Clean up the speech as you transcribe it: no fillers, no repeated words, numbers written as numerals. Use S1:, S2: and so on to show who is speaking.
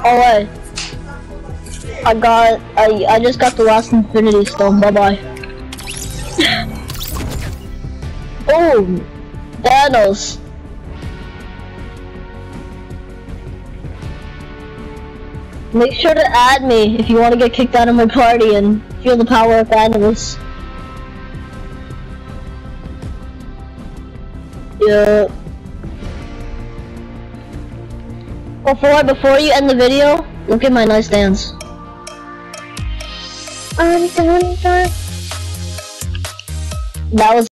S1: Alright. I just got the last Infinity Stone. Bye bye. Oh, Thanos. Make sure to add me if you want to get kicked out of my party and feel the power of Thanos. Yeah. Before you end the video, look at my nice dance. That was